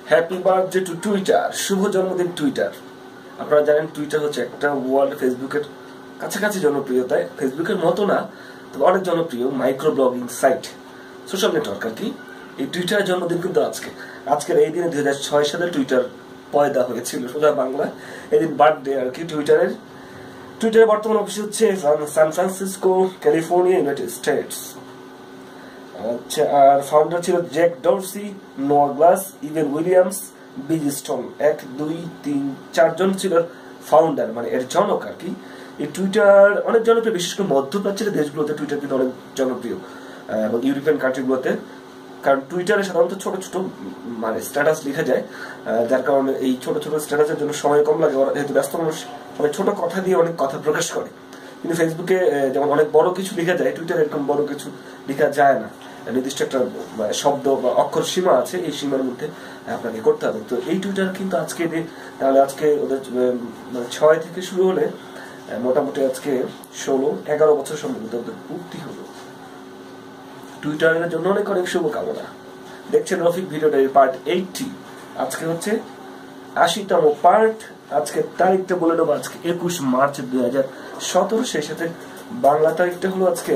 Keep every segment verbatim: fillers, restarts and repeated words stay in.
Happy birthday to Twitter, শুভ জন্মদিন Twitter. আপনারা জানেন টুইটার হচ্ছে একটা ওয়ার্ল্ড ফেসবুকের কাছাকাছি জনপ্রিয়তায়, ফেসবুকের মতো না তবে অনেক জনপ্রিয় micro blogging site, social network আর কি। এই টুইটারের জন্মদিন কিন্তু আজকে আজকের এই দিনে দুই হাজার ছয় সালে টুইটার পয়দা হয়েছিল সোজা বাংলা, এদিন বার্থডে আর কি টুইটারের। টুইটারের বর্তমান অফিস হচ্ছে San Francisco, California, United States. আচ্ছা, আর ফাউন্ডার ছিল Jack Dorsey, Noah Glass, Evan Williams, Biz Stone. এক দুই তিন চারজন ছিল ফাউন্ডার, মানে এর জনক আর কি। এই টুইটার অনেক জনপ্রিয়, বিশেষ করে মধ্যপ্রাচ্যের দেশগুলোতে টুইটার কিন্তু অনেক জনপ্রিয় এবং ইউরোপিয়ান কান্ট্রিগুলোতে, কারণ টুইটারে সাধারণত ছোট ছোট মানে স্ট্যাটাস লেখা যায়, যার কারণে এই ছোট ছোট স্ট্যাটাসের জন্য সময় কম লাগে, যেহেতু ব্যস্ত মানুষ অনেক ছোট কথা দিয়ে অনেক কথা প্রকাশ করে। কিন্তু ফেসবুকে যেমন অনেক বড় কিছু লেখা যায়, টুইটারে এরকম বড় কিছু লেখা যায় না, নির্দিষ্ট একটা শব্দ বা অক্ষর সীমা আছে, এই সীমার মধ্যে আপনাকে করতে হবে। তো এই টুইটার কিন্তু আজকে তাহলে আজকে ওদের মানে ছয় থেকে শুরু হলে মোটামুটি আজকে ষোলো এগারো বছর সম্ভবত ওদের পূর্তি হলো। টুইটারের জন্য অনেক অনেক শুভকামনা। দেখছেন রফিক ভিডিওটা পার্ট এইটটি, আজকে হচ্ছে আশিতম পার্ট। আজকে তারিখটা বলে নেবো, আজকে একুশ মার্চ দুই হাজার সতেরো সেই সাথে বাংলা তারিখটা হলো আজকে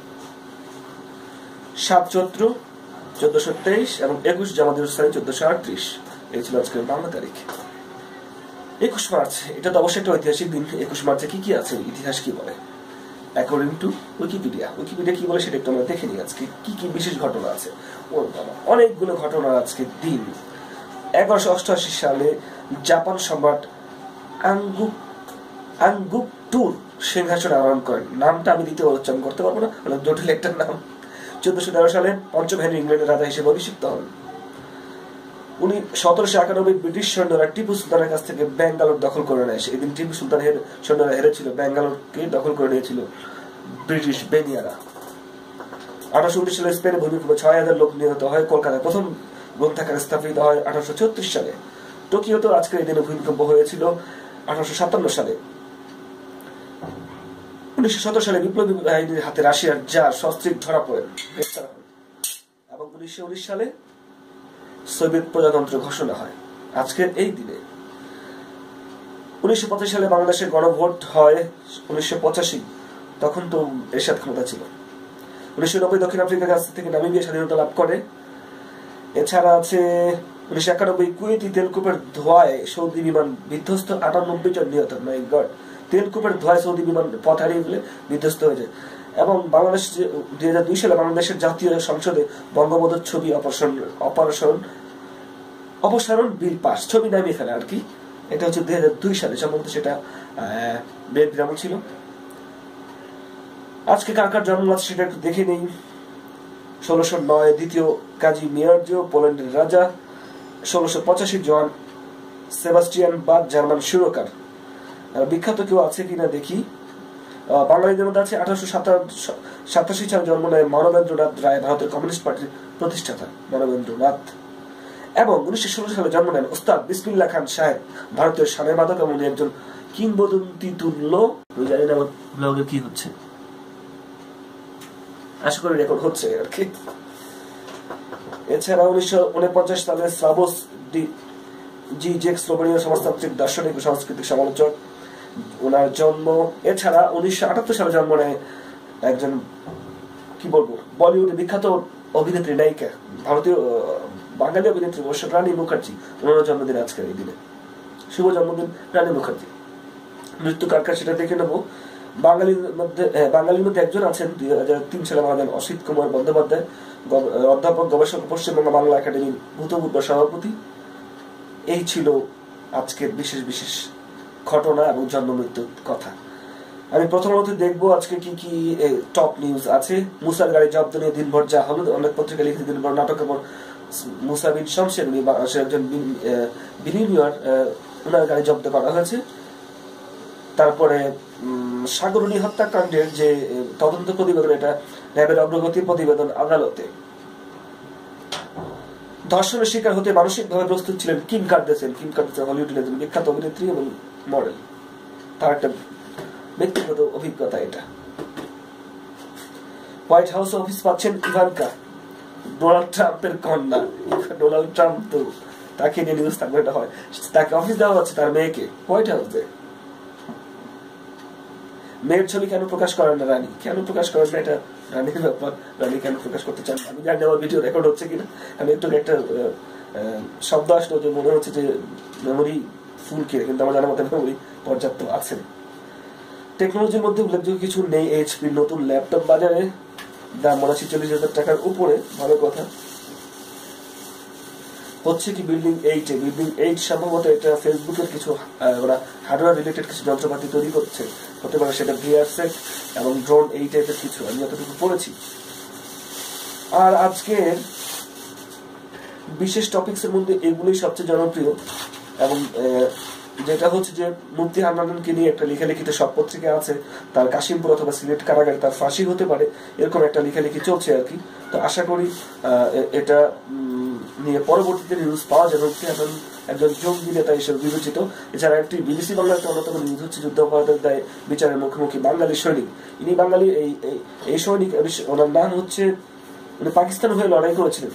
সাত চৈত্র চোদ্দশো তেইশ এবং একুশ জামাতুল ইসলামী চোদ্দশো আটত্রিশ। এই ছিল আজকের বাংলা তারিখ একুশ মার্চ। এটা তো অবশ্যই একটা ঐতিহাসিক দিন। একুশ মার্চে কি কি আছে, ইতিহাস কি বলে অ্যাকর্ডিং টু উইকিপিডিয়া। উইকিপিডিয়া কি বলে সেটা একটু আমরা দেখে নিই। আজকে কি কি বিশেষ ঘটনা আছে, ও বাবা অনেকগুলো ঘটনা আজকে দিন। এগারোশো অষ্টআশি সালে জাপান সম্রাট আঙ্গুক আঙ্গুকটুর সিংহাসন আরোহণ করেন। নামটা আমি দ্বিতীয় উচ্চারণ করতে পারবো না, অনেক জটিল একটা নাম। চোদ্দশো তেরো সালে পঞ্চম হেনরি ইংল্যান্ডের রাজা হিসেবে অভিষিক্ত হন। উনি সতেরোশো একানব্বই ব্রিটিশ সৈন্যরা টিপু সুলতানের কাছ থেকে ব্যাঙ্গালোর দখল করে নেয়। এদিন টিপু সুলতান সৈন্যরা হেরেছিল, ব্যাঙ্গালোরকে দখল করে নিয়েছিল ব্রিটিশ বেনিয়ারা। আঠারোশো উনিশ সালে স্পেনে ভূমিকম্পে ছয় হাজার লোক নিহত হয়। কলকাতায় প্রথম গ্রন্থাগার স্থাপিত হয় আঠারোশো ছত্রিশ সালে। টোকিওতে আজকের এই দিনে ভূমিকম্প হয়েছিল আঠারোশো সাতান্ন সালে। উনিশশো সতেরো সালে বিপ্লবী বাহিনীর হাতে রাশিয়ার জার সস্ত্রীক ধরা পড়েন এবং উনিশশো উনিশ সালে সোভিয়েত প্রজাতন্ত্র ঘোষণা হয় আজকের এই দিনে। উনিশশো পঁচাশি সালে বাংলাদেশে গণভোট হয়। উনিশশো পঁচাশি তখন তো এরশাদ ক্ষমতা ছিল। উনিশশো নব্বই দক্ষিণ আফ্রিকার কাছ থেকে নামিবিয়া স্বাধীনতা লাভ করে। এছাড়া আছে উনিশশো একানব্বই কুয়েতি তেলকূপের ধোঁয়ায় সৌদি বিমান বিধ্বস্ত, আটানব্বই জন নিহত। মাই গড, তেলকূপের ধোঁয়ায় সৌদি বিমান পথ হারিয়ে ফেলে বিধ্বস্ত হয়ে যায়। এবং বাংলাদেশ দুই হাজার দুই সালে বাংলাদেশের জাতীয় সংসদে বঙ্গবন্ধুর ছবি অপসারণ অপসারণ অপসারণ বিল পাস, ছবি নামিয়ে ফেলে আর কি। এটা হচ্ছে দুই হাজার দুই সালে, সম্ভবত সেটা বিএনপির আমল ছিল। আজকে কার কার জন্ম আছে সেটা একটু দেখে নেই। ষোলোশো নয় দ্বিতীয় কাজী মিয়ার্জিও পোল্যান্ডের রাজা। ষোলোশো পঁচাশি জোয়ান সেবাস্টিয়ান বাদ জার্মান সুরকার। বিখ্যাত কেউ আছে কিনা দেখি। বাঙালিদের মধ্যে আছে আঠারোশো সাতাশি সালে জন্ম নেয় মানবেন্দ্রনাথ রায়, ভারতের কমিউনিস্ট পার্টির প্রতিষ্ঠাতা মানবেন্দ্রনাথ। এবং উনিশশো ষোলো সালে জন্ম নেন ওস্তাদ বিসমিল্লাহ খান সাহেব, ভারতীয় সানে বাদক এবং একজন কিংবদন্তি তুল্য। জানি না আমার ব্লগে কি হচ্ছে, আশা করি রেকর্ড হচ্ছে আর কি। এছাড়া উনিশশো উনপঞ্চাশ সালে স্লাবোস জি জেক স্লোভেনীয় সমাজতান্ত্রিক দার্শনিক ও সাংস্কৃতিক সমালোচক, ওনার জন্ম। এছাড়া উনিশশো আটাত্তর সালে জন্ম নেয় একজন কি বলবো বলিউডের বিখ্যাত অভিনেত্রী, নায়িকা, ভারতীয় বাঙালি অভিনেত্রী অবশ্য রানী মুখার্জি। ওনার জন্মদিন আজকের এই দিনে, শুভ জন্মদিন রানী মুখার্জি। মৃত্যু কার কার সেটা দেখে নেবো। বাঙালির মধ্যে বাঙালির মধ্যে একজন আছেন, দুই হাজার তিন সালে মারা যান অসিত কুমার বন্দ্যোপাধ্যায়, অধ্যাপক, গবেষক, পশ্চিমবঙ্গ বাংলা একাডেমির ভূতপূর্ব সভাপতি। এই ছিল আজকের বিশেষ বিশেষ ঘটনা এবং জন্ম মৃত্যুর কথা। আমি প্রথমত দেখবো আজকে কি কি টপ নিউজ আছে। মুসার গাড়ি জব্দ নিয়ে দিনভর যা হলো, অনেক পত্রিকা লিখে দিনভর নাটক এবং মুসা বিন শমশের, উনি একজন বিলিনিয়র, ওনার গাড়ি জব্দ করা হয়েছে। তারপরে সাগরণী হত্যাকাণ্ডের যে তদন্ত প্রতিবেদন, এটা র্যাবের অগ্রগতির প্রতিবেদন আদালতে। ধর্ষণের শিকার হতে মানসিকভাবে প্রস্তুত ছিলেন কিম কার্দাশিয়ান। কিম কার্দাশিয়ান হলিউডের একজন বিখ্যাত অভিনেত্রী এবং মডেল, তার একটা ব্যক্তিগত অভিজ্ঞতা এটা। হোয়াইট হাউস অফিস পাচ্ছেন ইভানকা, ডোনাল্ড ট্রাম্পের কন্যা। ডোনাল্ড ট্রাম্প তো তাকে নিয়ে নিউজ থাকবে, এটা হয়। তাকে অফিস দেওয়া হচ্ছে তার মেয়েকে, হোয়াইট হাউসে। মেয়ের ছবি কেন প্রকাশ করেন না রানী? কেন প্রকাশ করেন না এটা রানীর ব্যাপার, রানী কেন প্রকাশ করতে চান আমি জানি। আমার ভিডিও রেকর্ড হচ্ছে কিনা, আমি একটু একটা শব্দ আসলো যে মনে হচ্ছে যে মেমোরি ফুল কে, কিন্তু আমার জানার মতো মেমোরি পর্যাপ্ত আছে। টেকনোলজির মধ্যে উল্লেখযোগ্য কিছু নেই। এইচপির নতুন ল্যাপটপ বাজারে, দাম মনে হয় চল্লিশ হাজার টাকার উপরে, ভালো কথা। হচ্ছে কি বিল্ডিং এইট, বিল্ডিং এইট সম্ভবত এটা ফেসবুকের কিছু ওরা হার্ডওয়্যার রিলেটেড কিছু যন্ত্রপাতি তৈরি করছে, হতে পারে সেটা ভিআর সেট এবং ড্রোন এই টাইপের কিছু, আমি যতটুকু পড়েছি। আর আজকের বিশেষ টপিকস এর মধ্যে এগুলোই সবচেয়ে জনপ্রিয়, এবং যেটা হচ্ছে যে মুফতি হান্নানকে নিয়ে একটা লেখালেখিতে সব পত্রিকা আছে, তার কাশিমপুর অথবা সিলেট কারাগারে তার ফাঁসি হতে পারে, এরকম একটা লেখালেখি চলছে আর কি। তো আশা করি এটা নিয়ে পরবর্তীতে নিউজ পাওয়া যাবে। মুফতি হান্নান একজন জঙ্গি নেতা হিসেবে বিবেচিত। এছাড়া একটি বিবিসি বাংলার একটা অন্যতম নিউজ হচ্ছে যুদ্ধাপরাধের দায়ে বিচারের মুখোমুখি বাঙালি সৈনিক। ইনি বাঙালি, এই এই সৈনিক, ওনার নাম হচ্ছে, উনি পাকিস্তান হয়ে লড়াই করেছিলেন,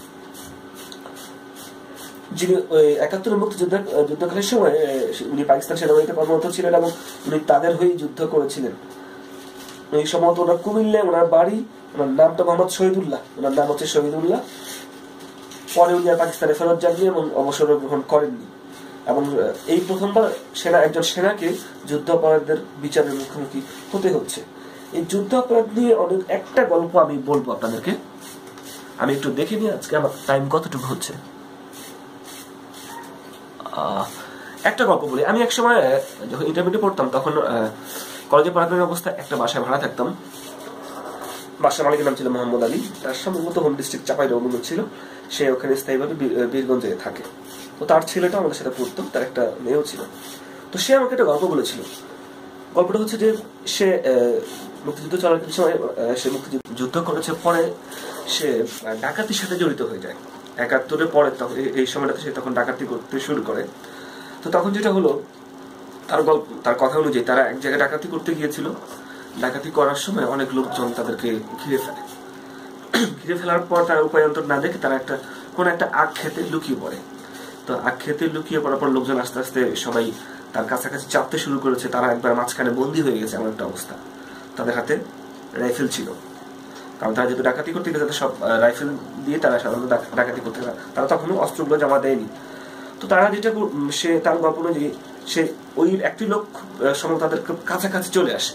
যিনি একাত্তরের মুক্তিযুদ্ধের যুদ্ধকালীন সময় উনি পাকিস্তান সেনাবাহিনীতে কর্মরত ছিলেন এবং উনি তাদের হয়ে যুদ্ধ করেছিলেন। এই সম্ভবত ওনার কুমিল্লে ওনার বাড়ি, ওনার নামটা মোহাম্মদ শহীদুল্লাহ, ওনার নাম হচ্ছে শহীদুল্লাহ। পরে উনি আর পাকিস্তানে ফেরত যাননি এবং অবসর গ্রহণ করেননি, এবং এই প্রথমবার সেনা একজন সেনাকে যুদ্ধাপরাধের বিচারের মুখোমুখি হতে হচ্ছে। এই যুদ্ধাপরাধ নিয়ে অনেক একটা গল্প আমি বলবো আপনাদেরকে। আমি একটু দেখে নিই আজকে আমার টাইম কতটুকু হচ্ছে। একটা গল্প বলি। আমি এক সময় যখন ইন্টারমিডিয়েট পড়তাম তখন কলেজে পড়াশোনার অবস্থায় একটা বাসায় ভাড়া থাকতাম। বাসার মালিকের নাম ছিল মোহাম্মদ আলী, তার সম্ভবত হোম ডিস্ট্রিক্ট চাঁপাইনবাবগঞ্জ ছিল। সে ওখানে স্থায়ীভাবে বীরগঞ্জে থাকে। তো তার ছেলেটা আমাদের সাথে পড়তো, তার একটা মেয়েও ছিল। তো সে আমাকে একটা গল্প বলেছিল। গল্পটা হচ্ছে যে সে মুক্তিযুদ্ধ চলাকালীন সময় সে মুক্তিযুদ্ধ করেছে, পরে সে ডাকাতির সাথে জড়িত হয়ে যায়। একাত্তরের পরে তখন এই সময়টাতে সে তখন ডাকাতি করতে শুরু করে। তো তখন যেটা হলো, তার গল্প তার কথা অনুযায়ী তারা এক জায়গায় ডাকাতি করতে গিয়েছিল। ডাকাতি করার সময় অনেক লোকজন তাদেরকে ঘিরে ফেলে। ঘিরে ফেলার পর তারা উপায়ন্তর না দেখে তারা একটা কোন একটা আখ খেতে লুকিয়ে পড়ে। তো আখ খেতে লুকিয়ে পড়ার পর লোকজন আস্তে আস্তে সবাই তার কাছাকাছি চাপতে শুরু করেছে। তারা একবার মাঝখানে বন্দী হয়ে গেছে, এমন একটা অবস্থা। তাদের হাতে রাইফেল ছিল, কারণ তারা যেহেতু ডাকাতি করতে গেছে সব রাইফেল দিয়ে তারা সাধারণত ডাকাতি করতে গেছে, তারা তখনও অস্ত্রগুলো জমা দেয়নি। তো তারা যেটা সে তার গল্প অনুযায়ী সে ওই একটি লোক সময় তাদের কাছাকাছি চলে আসে।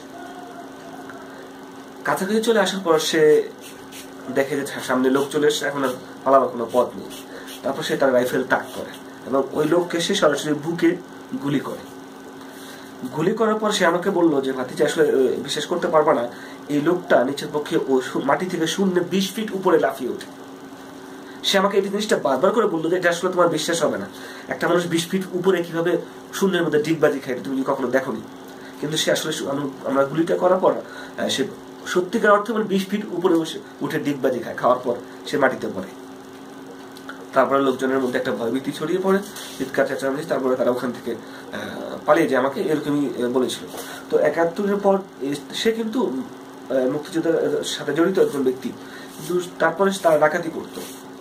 কাছাকাছি চলে আসার পর সে দেখে যে সামনে লোক চলে এসে, এখন আর পালাবার কোনো পথ নেই। তারপর সে তার রাইফেল তাক করে এবং ওই লোককে সে সরাসরি বুকে গুলি করে। গুলি করার পর সে আমাকে বললো যে ভাতিজা আসলে বিশ্বাস করতে পারবা না, এই লোকটা নিচের পক্ষে ও মাটি থেকে শূন্য বিশ ফিট উপরে লাফিয়ে ওঠে। সে আমাকে এই জিনিসটা বারবার করে বললো যে এটা আসলে তোমার বিশ্বাস হবে না, একটা মানুষ বিশ ফিট উপরে কিভাবে শূন্যের মধ্যে ডিগবাজি খায় তুমি কখনো দেখোনি। কিন্তু সে আসলে আমরা গুলিটা করার পর সে সত্যিকার অর্থে মানে বিশ ফিট উপরে উঠে ডিগবাজি খায়। খাওয়ার পর সে মাটিতে পড়ে। তারপরে লোকজনের মধ্যে একটা ভয়ভীতি ছড়িয়ে পড়ে, চিৎকার চেঁচামেচি, তারপরে তারা ওখান থেকে পালিয়ে যায়। আমাকে এরকমই বলেছিল। তো একাত্তরের পর সে কিন্তু মুক্তিযুদ্ধের সাথে জড়িত একজন ব্যক্তি, কিন্তু তারপরে তারা ডাকাতি করতো।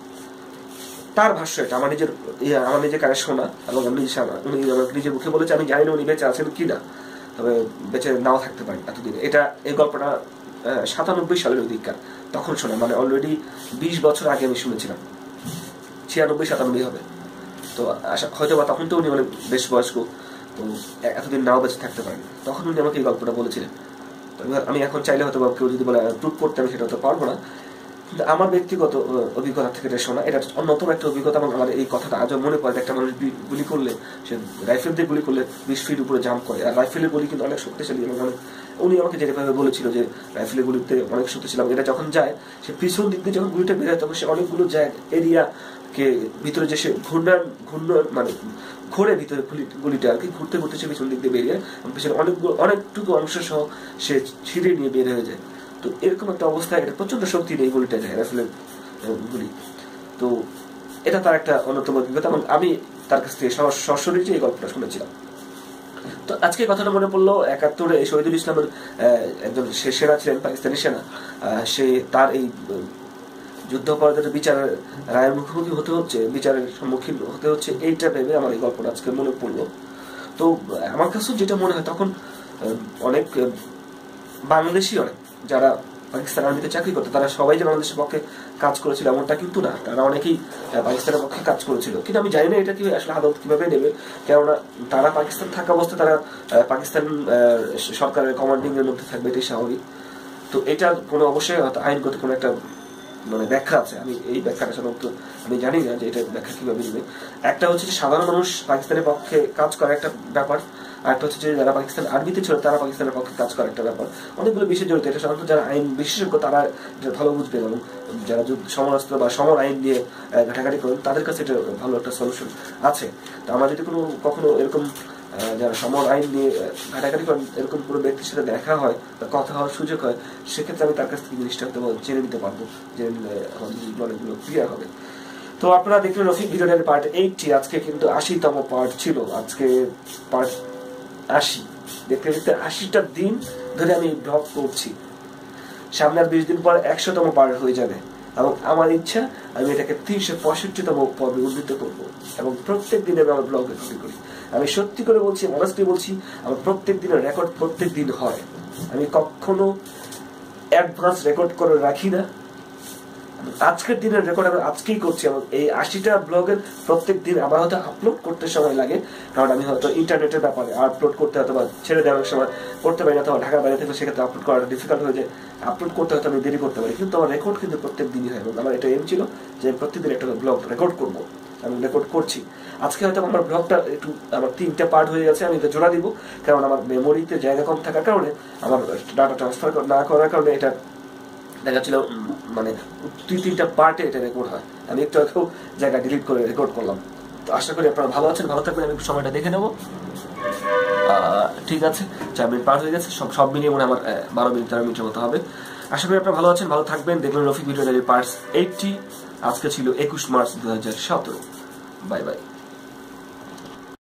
তার ভাষ্য এটা, আমার নিজের আমার নিজের কানে শোনা, এবং আমি উনি নিজের মুখে বলেছে। আমি জানি না উনি বেঁচে আছেন কিনা, তবে বেঁচে নাও থাকতে পারি এতদিনে। এটা এই গল্পটা সাতানব্বই সালের অধিকার, তখন শোনা, মানে অলরেডি বিশ বছর আগে আমি শুনেছিলাম। ছিয়ানব্বই সাতানব্বই হবে। তো হয়তো বা তখন তো উনি মানে বেশ বয়স্ক, তো এতদিন নাও বেঁচে থাকতে পারেন। তখন উনি আমাকে এই গল্পটা বলেছিলেন। তো আমি এখন চাইলে হয়তো বা কেউ যদি বলে প্রুভ করতে, আমি সেটা হতে পারবো না। কিন্তু আমার ব্যক্তিগত অভিজ্ঞতা থেকে এটা শোনা, এটা অন্যতম একটা অভিজ্ঞতা। এবং আমার এই কথাটা আজও মনে পড়ে, একটা মানুষ গুলি করলে, সে রাইফেল দিয়ে গুলি করলে বিশ ফিট উপরে জাম্প করে। আর রাইফেলের গুলি কিন্তু অনেক শক্তিশালী, এবং অনেক উনি আমাকে যেভাবে বলেছিল যে রাইফেলের গুলিতে অনেক শক্তিশালী। এটা যখন যায়, সে পিছন দিক দিয়ে যখন গুলিটা বেরোয়, তখন সে অনেকগুলো যায় এরিয়াকে ভিতরে যে সে ঘূর্ণান ঘূর্ণান মানে ঘোরে ভিতরে গুলিটা আর কি, ঘুরতে ঘুরতে সে পিছন দিক দিয়ে বেরিয়ে পিছনে অনেকগুলো অনেকটুকু অংশ সহ সে ছিঁড়ে নিয়ে বের হয়ে যায়। তো এরকম একটা অবস্থায় এটা প্রচন্ড শক্তি নেই গুলিটা যায়, রাইফেলের গুলি। তো এটা তার একটা অন্যতম অভিজ্ঞতা, এবং আমি তার কাছ থেকে সশরীরে এই গল্পটা শুনেছিলাম। তো আজকে কথাটা মনে পড়লো, একাত্তরে শহীদুল ইসলামের একজন সেনা ছিলেন, পাকিস্তানি সেনা। সে তার এই যুদ্ধাপরাধের বিচারের রায়ের মুখোমুখি হতে হচ্ছে, বিচারের সম্মুখীন হতে হচ্ছে, এইটা ভেবে আমার এই গল্পটা আজকে মনে পড়লো। তো আমার কাছেও যেটা মনে হয়, তখন অনেক বাংলাদেশি অনেক যারা পাকিস্তান আর্মিতে চাকরি করতো তারা সবাই যে বাংলাদেশের পক্ষে কাজ করেছিল এমনটা কিন্তু না, তারা অনেকেই পাকিস্তানের পক্ষে কাজ করেছিল। কিন্তু আমি জানি না এটা কি আসলে আদালত কিভাবে নেবে, কেননা তারা পাকিস্তান থাকা অবস্থায় তারা পাকিস্তান সরকারের কমান্ডিং এর মধ্যে থাকবে, এটাই স্বাভাবিক। তো এটা কোনো অবশ্যই আইনগত কোনো একটা মানে ব্যাখ্যা আছে, আমি এই ব্যাখ্যাটা সাধারণত আমি জানি না যে এটা ব্যাখ্যা কিভাবে নেবে। একটা হচ্ছে যে সাধারণ মানুষ পাকিস্তানের পক্ষে কাজ করা একটা ব্যাপার, আর একটা হচ্ছে যে যারা পাকিস্তান আর্মিতে ছিল তারা পাকিস্তানের পক্ষে কাজ করা একটা ব্যাপার। অনেকগুলো বিষয় জড়িত, এটা সাধারণত যারা আইন বিশেষজ্ঞ তারা এটা ভালো বুঝবেন, এবং যারা সমরাস্ত্র বা সমর আইন নিয়ে ঘাটাঘাটি করেন তাদের কাছে এটা ভালো একটা সলিউশন আছে। তো আমরা যদি কোনো কখনো এরকম যারা সমর আইন নিয়ে ঘাটাঘাটি করেন এরকম কোনো ব্যক্তির সাথে দেখা হয় বা কথা হওয়ার সুযোগ হয়, সেক্ষেত্রে আমি তার কাছ থেকে জিনিসটা হয়তো জেনে নিতে পারবো, জেনে নিলে আমাদের অনেকগুলো ক্লিয়ার হবে। তো আপনারা দেখলেন রফিক ভিডিওটার পার্ট এইটটি, আজকে কিন্তু আশিতম পার্ট ছিল, আজকে পার্ট আশি। দেখতে দেখতে আশিটা দিন ধরে আমি ব্লগ করছি, সামনে আর বিশ দিন পর একশোতম পার্ট হয়ে যাবে, এবং আমার ইচ্ছা আমি এটাকে তিনশো পঁয়ষট্টিতম পর্বে উন্নীত করবো, এবং প্রত্যেক দিন আমি আমার ব্লগ রেকর্ডিং করি। আমি সত্যি করে বলছি, অনেস্টলি বলছি, আমার প্রত্যেক দিনের রেকর্ড প্রত্যেক দিন হয়। আমি কখনো অ্যাডভান্স রেকর্ড করে রাখি না, আজকের দিনের রেকর্ড আমি আজকেই করছি। এবং এই আশিটা ব্লগের প্রত্যেক দিন আমার হয়তো আপলোড করতে সময় লাগে, কারণ আমি হয়তো ইন্টারনেটের ব্যাপারে আপলোড করতে হয়তো বা ছেড়ে দেওয়ার সময় করতে পারি না, তো ঢাকার বাইরে থেকে সেক্ষেত্রে আপলোড করাটা ডিফিকাল্ট হয়ে যায়, আপলোড করতে হয়তো আমি দেরি করতে পারি, কিন্তু আমার রেকর্ড কিন্তু প্রত্যেক দিনই হয়। এবং আমার এটা এম ছিল যে প্রত্যেকদিন একটা ব্লগ রেকর্ড করবো, আমি রেকর্ড করছি। আজকে হয়তো আমার ব্লগটা একটু আমার তিনটা পার্ট হয়ে গেছে, আমি এটা জোড়া দিব, কারণ আমার মেমোরিতে জায়গা কম থাকার কারণে, আমার ডাটা ট্রান্সফার না করার কারণে এটা দেখা ছিল মানে দুই তিনটা পার্টে এটা রেকর্ড হয়। আমি একটু একটু জায়গা ডিলিট করে রেকর্ড করলাম। তো আশা করি আপনারা ভালো আছেন, ভালো থাকবেন। আমি সময়টা দেখে নেবো, ঠিক আছে, চার মিনিট পার হয়ে গেছে, সব সব মিলিয়ে মনে আমার বারো মিনিট তেরো মিনিটের মতো হবে। আশা করি আপনারা ভালো আছেন, ভালো থাকবেন। দেখলেন রফিক ভিডিও পার্টস এইটটি, আজকে ছিল একুশ মার্চ দু হাজার সতেরো। Bye by.